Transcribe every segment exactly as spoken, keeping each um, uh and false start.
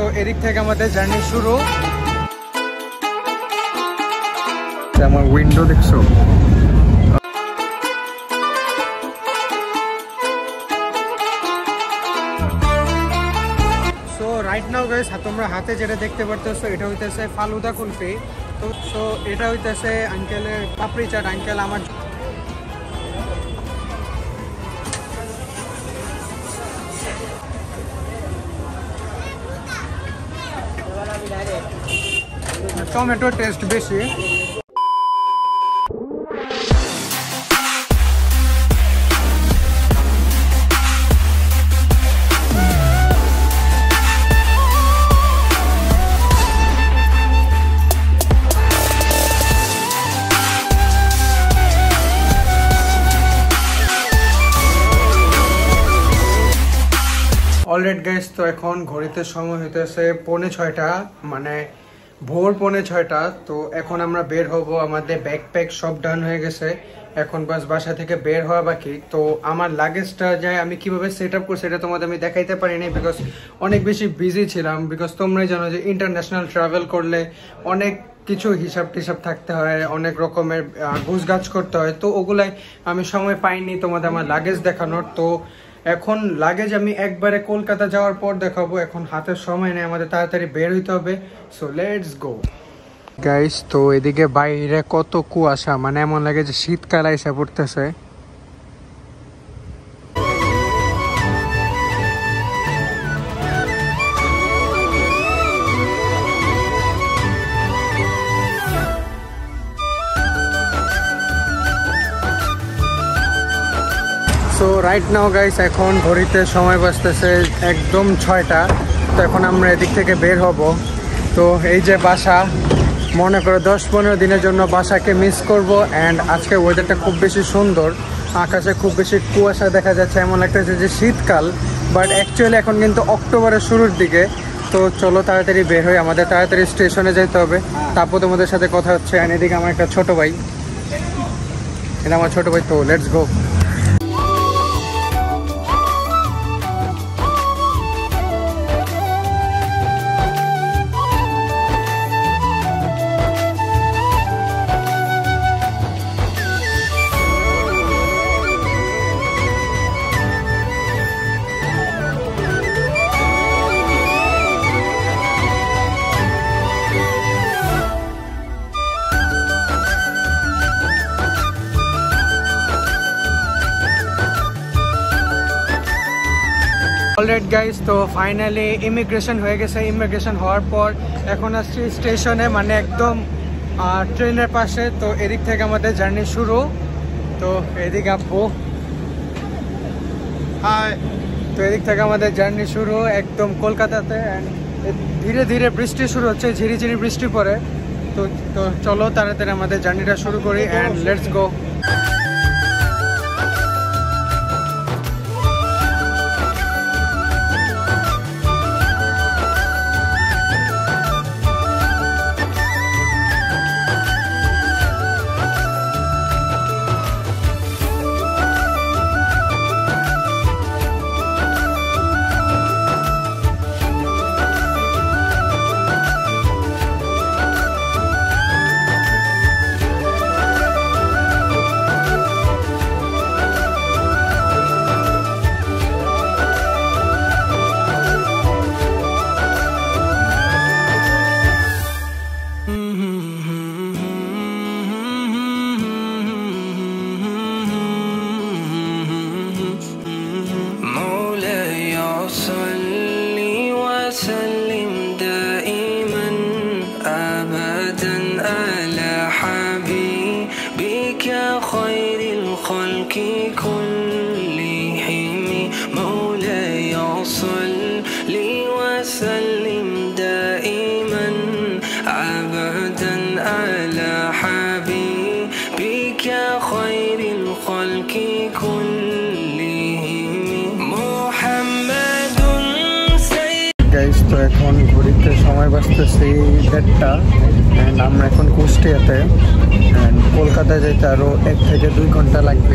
এদিক থেকে আমাদের জার্নি শুরু। আমার উইন্ডো দেখছো? সো রাইট নাও গাইস, তোমরা হাতে যেটা দেখতে পারতেছো এটা হইতেছে ফালুদা কুলফি। তো সো এটা হইতেছে আঙ্কেলের পাপড়ি চাট। আঙ্কেল আমার টমেটো টেস্ট বেশি। অলরেডি গাইস, তো এখন ঘড়িতে সময় হইতেছে পৌনে ছয়টা, মানে ভোর পৌনে ছয়টা। তো এখন আমরা বের হব, আমাদের ব্যাকপ্যাক সব ডান হয়ে গেছে, এখন বাস বাসা থেকে বের হওয়া বাকি। তো আমার লাগেজটা যায় আমি কিভাবে সেট আপ করছি এটা তোমাদের আমি দেখাইতে পারিনি, বিকজ অনেক বেশি বিজি ছিলাম। বিকজ তোমরাই জানো যে ইন্টারন্যাশনাল ট্রাভেল করলে অনেক কিছু হিসাব টিসাব থাকতে হয়, অনেক রকমের গুছগাছ করতে হয়। তো ওগুলাই আমি সময় পাইনি তোমাদের আমার লাগেজ দেখানোর। তো এখন লাগেজ আমি একবারে কলকাতা যাওয়ার পর দেখাবো, এখন হাতের সময় নেই, আমাদের তাড়াতাড়ি বের হইতে হবে। So let's go guys. তো এদিকে বাইরে কত কুয়াশা, মানে এমন লাগে যে শীতকাল এসে পড়তেছে। সো রাইট নাও গাইস, এখন ঘড়িতে সময় বাজতেছে একদম ছয়টা। তো এখন আমরা এদিক থেকে বের হব। তো এই যে বাসা, মনে করো দশ পনেরো দিনের জন্য বাসাকে মিস করব। অ্যান্ড আজকে ওয়েদারটা খুব বেশি সুন্দর, আকাশে খুব বেশি কুয়াশা দেখা যাচ্ছে, এমন লাগতেছে যে শীতকাল, বাট অ্যাকচুয়ালি এখন কিন্তু অক্টোবরের শুরুর দিকে। তো চলো তাড়াতাড়ি বের হই, আমাদের তাড়াতাড়ি স্টেশনে যেতে হবে। তারপর তোমাদের সাথে কথা হচ্ছে। অ্যান্ড এদিকে আমার একটা ছোটো ভাই, এটা আমার ছোটো ভাই। তো লেটস গো। অলরেডি গাইস, তো ফাইনালি ইমিগ্রেশন হয়ে গেছে। ইমিগ্রেশন হওয়ার পর এখন আসছি স্টেশনে, মানে একদম ট্রেনের পাশে। তো এদিক থেকে আমাদের জার্নি শুরু। তো এদিক আপু হাই। তো এদিক থেকে আমাদের জার্নি শুরু একদম কলকাতাতে। ধীরে ধীরে বৃষ্টি শুরু হচ্ছে, ঝিরিঝিরি বৃষ্টি পড়ে। তো তো চলো তাড়াতাড়ি আমাদের জার্নিটা শুরু করি। And let's go. তো এখন ঘড়িতে সময় বাজতেছে দেড়টা। অ্যান্ড আমরা এখন কুষ্টিয়াতে, অ্যান্ড কলকাতায় যেতে আরও এক থেকে দুই ঘন্টা লাগবে।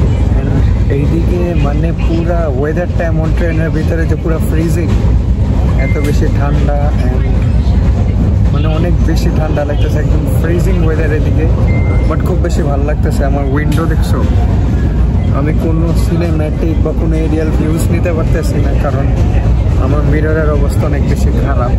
এইদিকে মানে পুরা ওয়েদারটা এমন ট্রেনের ভিতরে যে পুরা ফ্রিজিং, এত বেশি ঠান্ডা, মানে অনেক বেশি ঠান্ডা লাগতেছে, একদম ফ্রিজিং ওয়েদার এদিকে। বাট খুব বেশি ভালো লাগতেছে। আমার উইন্ডো দেখছো, আমি কোনো সিনেম্যাটিক বা কোনো এরিয়াল ভিউজ নিতে পারতেছি না, কারণ আমার মিররের অবস্থা অনেক বেশি খারাপ।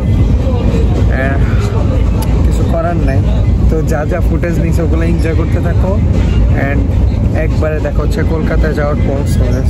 কিছু করার নাই, তো যা যা ফুটেজ নিয়েছে ওগুলো এনজয় করতে থাকো। অ্যান্ড একবারে দেখা হচ্ছে কলকাতায় যাওয়ার পর।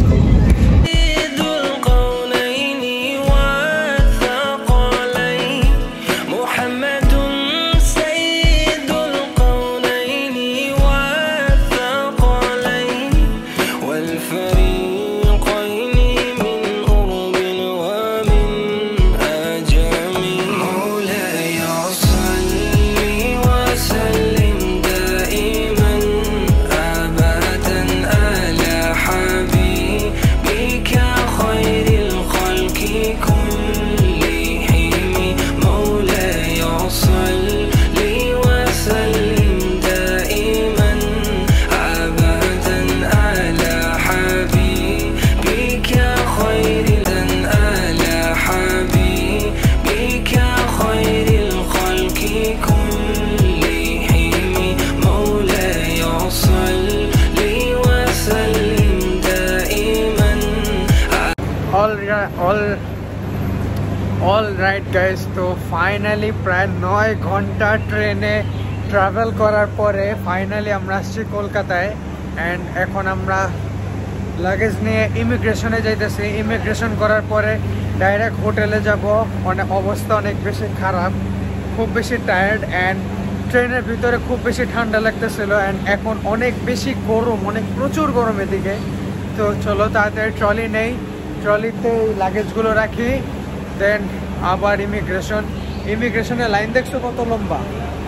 অল রাইট গাইস, তো ফাইনালি প্রায় নয় ঘন্টা ট্রেনে ট্রাভেল করার পরে ফাইনালি আমরা আসছি কলকাতায়। অ্যান্ড এখন আমরা লাগেজ নিয়ে ইমিগ্রেশনে যাইতেছি। ইমিগ্রেশন করার পরে ডাইরেক্ট হোটেলে যাব। অনেক অবস্থা অনেক বেশি খারাপ, খুব বেশি টায়ার্ড। অ্যান্ড ট্রেনের ভিতরে খুব বেশি ঠান্ডা লাগতেছিল। অ্যান্ড এখন অনেক বেশি গরম, অনেক প্রচুর গরম এদিকে। তো চলো তাড়াতাড়ি ট্রলি নেই, ট্রলিতে লাগেজগুলো রাখি, দেন আবার ইমিগ্রেশন। ইমিগ্রেশনের লাইন দেখছো কত লম্বা?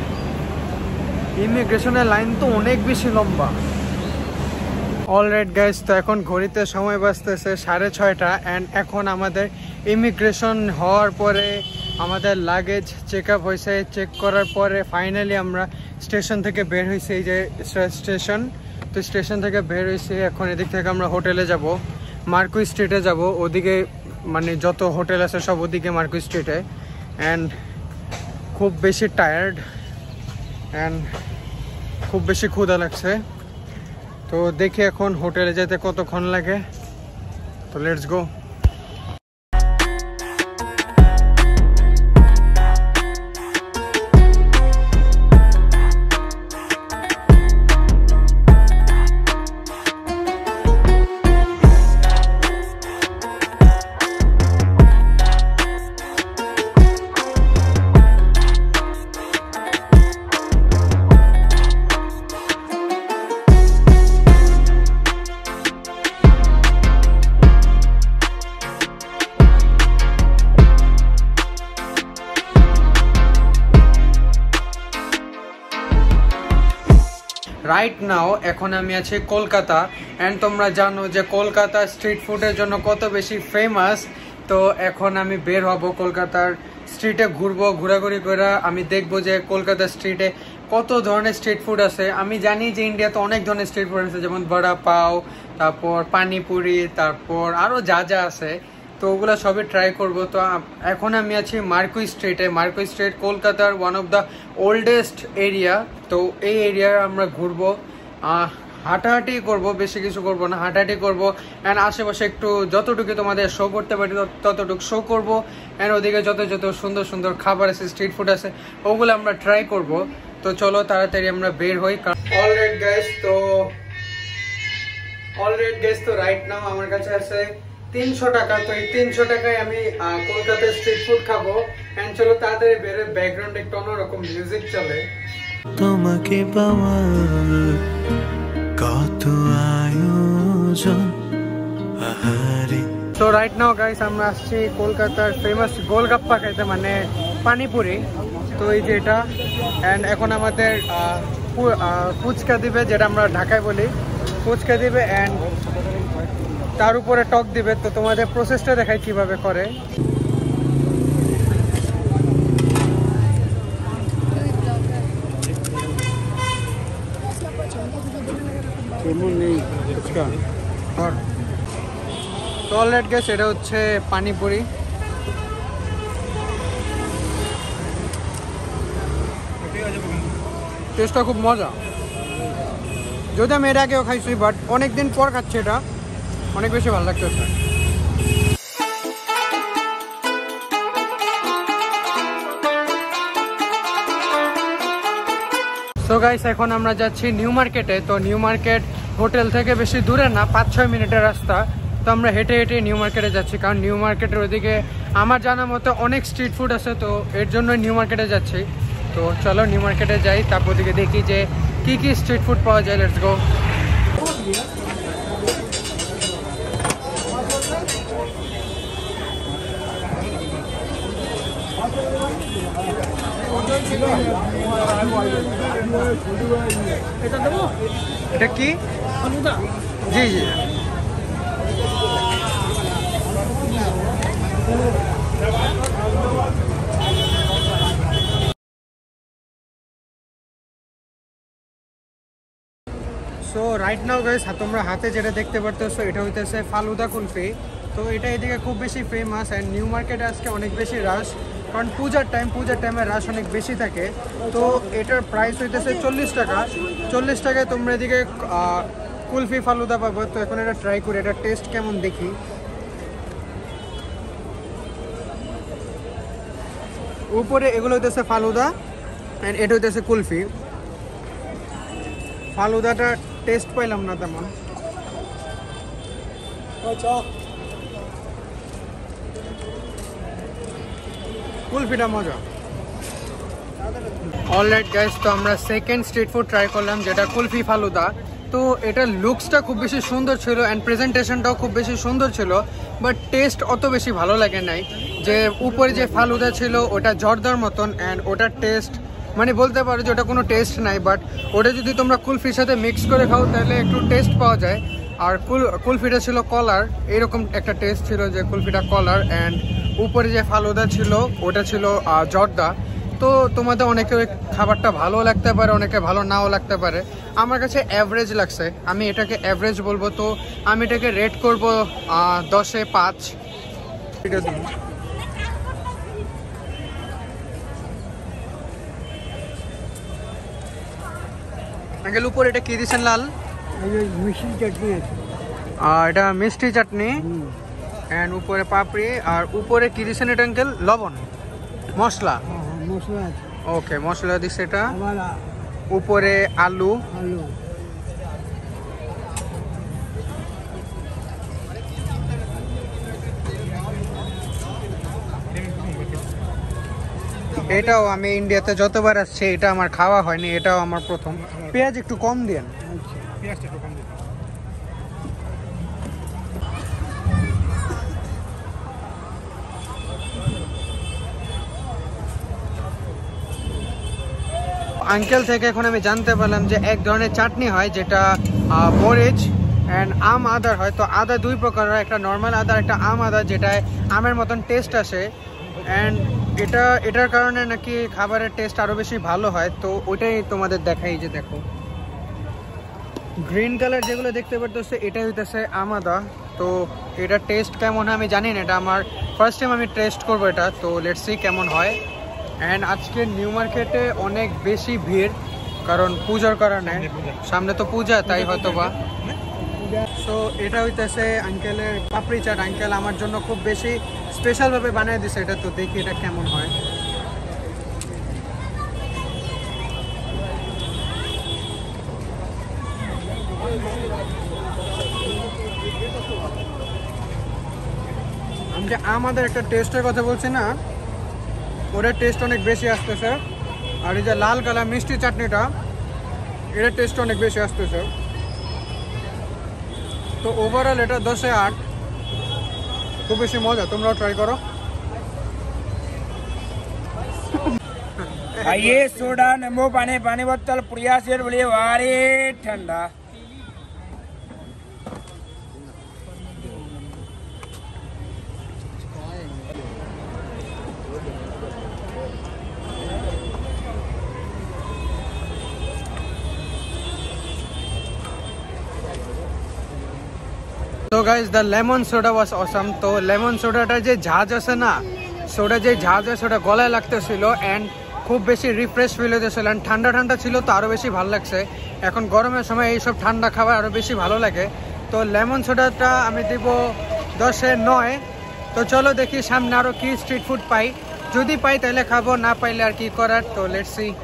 ইমিগ্রেশনের লাইন তো অনেক বেশি লম্বা। অলরাইট গাইস, তো এখন ঘড়িতে সময় বাজতেছে সাড়ে ছয়টা। অ্যান্ড এখন আমাদের ইমিগ্রেশন হওয়ার পরে আমাদের লাগেজ চেক আপ হয়েছে। চেক করার পরে ফাইনালি আমরা স্টেশন থেকে বের হয়েছি। এই যে স্টেশন, তো স্টেশন থেকে বের হয়েছি। এখন এদিক থেকে আমরা হোটেলে যাব, মার্কুই স্ট্রিটে যাব। ওদিকে মানে যত হোটেল আছে সব ওদিকে মার্কুই স্ট্রিটে। অ্যান্ড খুব বেশি টায়ার্ড অ্যান্ড খুব বেশি ক্ষুধা লাগছে। তো দেখি এখন হোটেলে যেতে কতক্ষণ লাগে। তো লেটস গো। রাইট নাও এখন আমি আছি কলকাতা। অ্যান্ড তোমরা জানো যে কলকাতা স্ট্রিট ফুডের জন্য কত বেশি ফেমাস। তো এখন আমি বের হব, কলকাতার স্ট্রিটে ঘুরবো, ঘোরাঘুরি করে আমি দেখবো যে কলকাতা স্ট্রিটে কত ধরনের স্ট্রিট ফুড আছে। আমি জানি যে ইন্ডিয়াতে অনেক ধরনের স্ট্রিট ফুড আছে, যেমন বড়া পাও, তারপর পানিপুরি, তারপর আরও যা যা আছে। তো ওগুলো সবই ট্রাই করব। তো এখন আমি আছি মার্কুই স্ট্রিটে। মার্কুই স্ট্রিট কলকাতার one of the oldest area. তো এই এরিয়ায় আমরা ঘুরবো, হাঁটাহাঁটি করব, বেশি কিছু করব না, হাঁটাহাঁটি করবো। অ্যান্ড আশেপাশে একটু যতটুকু তোমাদের শো করতে পারি ততটুকু শো করব। অ্যান্ড ওদিকে যত যত সুন্দর সুন্দর খাবার আছে, স্ট্রিট ফুড আছে, ওগুলো আমরা ট্রাই করব। তো চলো তাড়াতাড়ি আমরা বের হই। অলরাইট গাইস, তো অলরাইট গাইস তো রাইট নাও আমার কাছে আছে তিনশো টাকা। তো এই তিনশো টাকায় আমি কলকাতার স্ট্রিট ফুড খাবো। এন্ড চলো তাড়াতাড়ি বেরোয়, ব্যাকগ্রাউন্ডে একটু অন্যরকম মিউজিক চলে। তোমাকে পাওয়ার কত আয়োজন। তো রাইট নাও গাইস আমরা আসছি কলকাতার ফেমাস গোলগাপ্পা খাইতে, মানে পানিপুরি। তো এই যে এটা। অ্যান্ড এখন আমাদের ফুচকা দিবে, যেটা আমরা ঢাকায় বলি ফুচকা দিবে। অ্যান্ড তার উপরে টক দিবে। তো তোমাদের প্রসেসটা দেখাই কিভাবে করে। তো অলরেডি গেছে, এটা হচ্ছে পানিপুরি। টেস্টটা খুব মজা। যদি আমি এর আগেও খাইছি, বাট অনেকদিন পর খাচ্ছি, এটা অনেক বেশি ভালো লাগতেছে। সো গাইস, এখন আমরা যাচ্ছি নিউ মার্কেটে। তো নিউ মার্কেট হোটেল থেকে বেশি দূরে না, পাঁচ ছয় মিনিটের রাস্তা। তো আমরা হেঁটে হেঁটে নিউ মার্কেটে যাচ্ছি, কারণ নিউ মার্কেটের ওইদিকে আমার জানা মতো অনেক স্ট্রিট ফুড আছে, তো এর জন্য নিউ মার্কেটে যাচ্ছি। তো চলো নিউ মার্কেটে যাই, তারপর ওদিকে দেখি যে কি কি স্ট্রিট ফুড পাওয়া যায়। Let's go. এটা কি? জি জি। সো রাইট নাও গাইস, তোমরা হাতে যেটা দেখতে পারতেছো এটা হইতেছে ফালুদা কুলফি। তো এটা এদিকে খুব বেশি ফেমাস, অ্যান্ড নিউ মার্কেটে আজকে অনেক বেশি রাশ, কারণ পূজার টাইম, পূজার টাইমে রাশ অনেক বেশি থাকে। তো এটার প্রাইস হইতেছে চল্লিশ টাকা। চল্লিশ টাকায় তোমরা এদিকে কুলফি ফালুদা পাবো। তো এখন এটা ট্রাই করি, এটা টেস্ট কেমন দেখি। উপরে এগুলো হইতেছে ফালুদা, অ্যান্ড এটা হইতেছে কুলফি। ফালুদাটা টেস্ট পাইলাম না তেমন। কুলফিটা মজা। অলরাইট গাইস, তো আমরা সেকেন্ড স্ট্রিট ফুড ট্রাই করলাম, যেটা কুলফি ফালুদা। তো এটার লুকসটা খুব বেশি সুন্দর ছিল, অ্যান্ড প্রেজেন্টেশনটাও খুব বেশি সুন্দর ছিল, বাট টেস্ট অত বেশি ভালো লাগে নাই। যে উপরে যে ফালুদা ছিল ওটা জর্দার মতন, অ্যান্ড ওটার টেস্ট মানে বলতে পারো যে ওটা কোনো টেস্ট নাই, বাট ওটা যদি তোমরা কুলফির সাথে মিক্স করে খাও তাহলে একটু টেস্ট পাওয়া যায়। আর কুল কুলফিটা ছিল কলার, এরকম একটা টেস্ট ছিল যে কুলফিটা কলার, অ্যান্ড উপরে যে ফালুদা ছিল ওটা ছিল জর্দা। তো তোমাদের অনেকে খাবারটা ভালো লাগতে পারে, অনেকে ভালো নাও লাগতে পারে। আমার কাছে অ্যাভারেজ লাগছে, আমি এটাকে অ্যাভারেজ বলবো। তো আমি এটাকে রেট করবো দশে পাঁচ। আঙ্কেল, উপরে এটা কি দিয়েছেন লাল? মিষ্টি চাটনি আছে। এটা মিষ্টি চাটনি, অ্যান্ড উপরে পাপড়ি, আর উপরে কি দিয়েছেন এটা আঙ্কেল? লবণ, মশলা। মশলা আছে। ওকে, মশলা দিচ্ছে এটা। আবার উপরে আলু। আলু। এটাও আমি ইন্ডিয়াতে যতবার আসছি এটা আমার খাওয়া হয়নি, এটাও আমার প্রথম। পেঁয়াজ একটু কম দেন। পেঁয়াজটা একটু কম দিন। আঙ্কেল থেকে এখন আমি জানতে পারলাম যে এক ধরনের চাটনি হয় যেটা মরিচ অ্যান্ড আম আদার হয়। তো আদা দুই প্রকার হয়, একটা নর্মাল আদা, একটা আম আদা, যেটায় আমের মতন টেস্ট আসে, অ্যান্ড এটা এটার কারণে নাকি খাবারের টেস্ট আরও বেশি ভালো হয়। তো ওইটাই তোমাদের দেখাই, যে দেখো গ্রিন কালার যেগুলো দেখতে পারতেছে এটা হইতেছে আম আদা। তো এটার টেস্ট কেমন হয় আমি জানি না, এটা আমার ফার্স্ট টাইম আমি টেস্ট করবো এটা। তো লেটস সি কেমন হয়। অ্যান্ড আজকে নিউ মার্কেটে অনেক বেশি ভিড়, কারণ পূজার কারণে, সামনে তো পূজা, তাই হয়তো বা। সো এটা হইতেছে আঙ্কেলের পাপড়ি চাট। আঙ্কেল আমার জন্য খুব বেশি স্পেশালভাবে বানিয়ে দিছে এটা। তো দেখি এটা কেমন হয়। আমি যে আমাদের একটা টেস্টের কথা বলছি না, ওটার টেস্ট অনেক বেশি আসতেছে। আর এই যে লাল কালার মিষ্টি চাটনিটা, এটার টেস্ট অনেক বেশি আসতেছে। তো ওভারঅল এটা দশে আট, খুব বেশি মজা। তোমরাও ট্রাই করো। आइए सोडा नींबू पानी पानी बोतल प्रिया शेर बोलिए वारे ठंडा। তো guys, the lemon soda was awesome. তো লেমন সোডাটা যে ঝাঁজ আছে না, সোডা যে ঝাঁজ আছে ওটা গলায় লাগতেছিল, অ্যান্ড খুব বেশি রিফ্রেশ ফিল হইতেছিল, ঠান্ডা ঠান্ডা ছিল তো আরও বেশি ভালো লাগছে। এখন গরমের সময় এইসব ঠান্ডা খাবার আরও বেশি ভালো লাগে। তো লেমন সোডাটা আমি দিব দশে নয়। তো চলো দেখি সামনে আরও কি স্ট্রিট ফুড পাই, যদি পাই তাহলে খাবো, না পাইলে আর কি করার। তো let's see.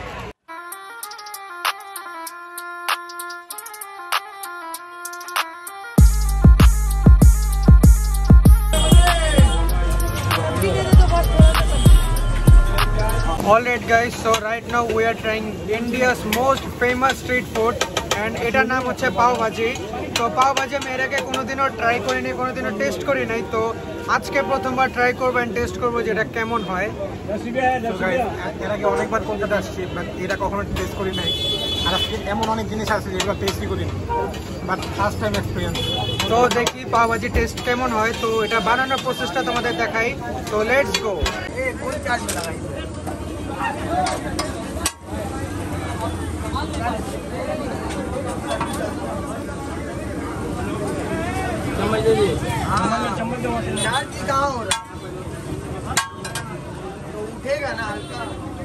Alright guys, so right now we are trying India's most famous street food and এটার নাম হচ্ছে পাও ভাজি। তো পাও ভাজি আমি এর আগে কোনোদিনও ট্রাই করিনি, কোনোদিনও টেস্ট করি নাই। তো আজকে প্রথমবার ট্রাই করবো এন্ড টেস্ট করবো যে এটা কেমন হয়। এর আগে অনেকবার কলকাতা আসছি, বাট এটা কখনো টেস্ট করি নাই। আর আজকে এমন অনেক জিনিস আছে যেগুলো টেস্টই করিনি, বাট ফার্স্ট টাইম এক্সপিরিয়েন্স। তো দেখি পাও ভাজি টেস্ট কেমন হয়। তো এটা বানানোর প্রসেসটা তোমাদের দেখাই। তো লেটস গো। उठेगा ना हल्का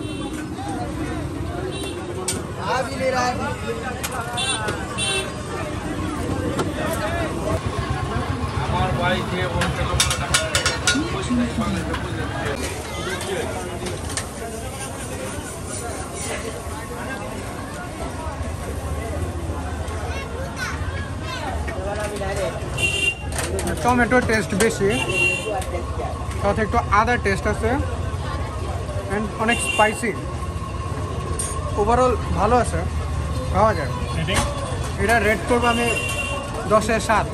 आ भी ले रहा है। हमारे भाई थे वो টমেটো টেস্ট বেশি, সাথে একটু আদা টেস্ট আছে অ্যান্ড অনেক স্পাইসি। ওভারঅল ভালো আছে, খাওয়া যায়। এটা রেট করবো আমি দশে সাত।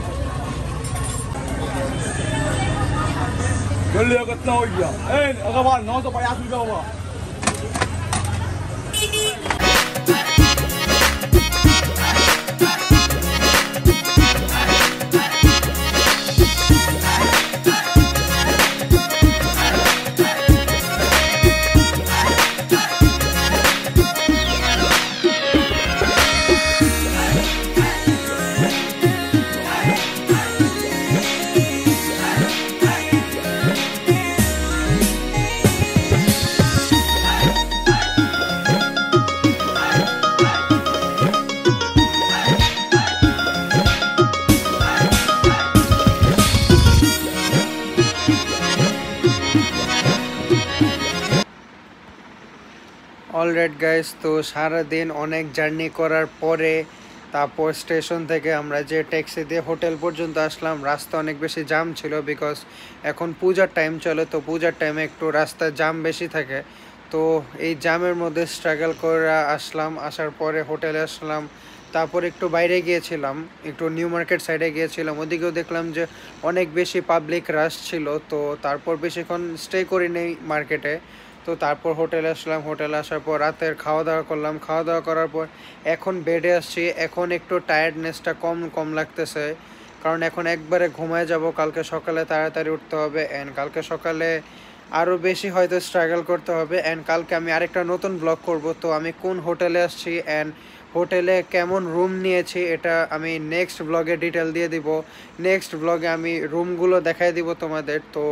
অলরাইট গাইস, তো সারাদিন অনেক জার্নি করার পরে তারপর স্টেশন থেকে আমরা যে ট্যাক্সি দিয়ে হোটেল পর্যন্ত আসলাম। রাস্তা অনেক বেশি জাম ছিল, বিকজ এখন পূজার টাইম চলে। তো পূজার টাইমে একটু রাস্তায় জাম বেশি থাকে। তো এই জামের মধ্যে স্ট্রাগল করে আসলাম। আসার পরে হোটেলে আসলাম, তারপর একটু বাইরে গিয়েছিলাম, একটু নিউ মার্কেট সাইডে গিয়েছিলাম। ওদিকেও দেখলাম যে অনেক বেশি পাবলিক রাশ ছিল। তো তারপর বেশিক্ষণ স্টে করি নেই মার্কেটে। তো তারপর হোটেলে আসলাম, হোটেলে আসার পর রাতের খাওয়া দাওয়া করলাম। খাওয়া দাওয়া করার পর এখন বেডে আসছি। এখন একটু টায়ার্ডনেসটা কম কম লাগতেছে, কারণ এখন একবারে ঘুমায় যাব। কালকে সকালে তাড়াতাড়ি উঠতে হবে অ্যান্ড কালকে সকালে আরও বেশি হয়তো স্ট্রাগল করতে হবে। অ্যান্ড কালকে আমি আরেকটা নতুন ব্লগ করব। তো আমি কোন হোটেলে আসছি অ্যান্ড হোটেলে কেমন রুম নিয়েছি এটা আমি নেক্সট ব্লগে ডিটেল দিয়ে দিব। নেক্সট ব্লগে আমি রুমগুলো দেখাই দিব তোমাদের। তো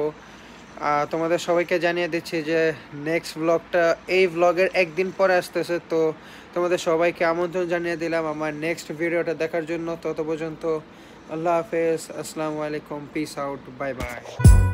তোমাদের সবাইকে জানিয়ে দিচ্ছি যে নেক্সট ব্লগটা এই ব্লগের একদিন পরে আসতেছে। তো তোমাদের সবাইকে আমন্ত্রণ জানিয়ে দিলাম আমার নেক্সট ভিডিওটা দেখার জন্য। তত পর্যন্ত আল্লাহ হাফেজ, আসসালামু আলাইকুম, পিস আউট, বাই বাই।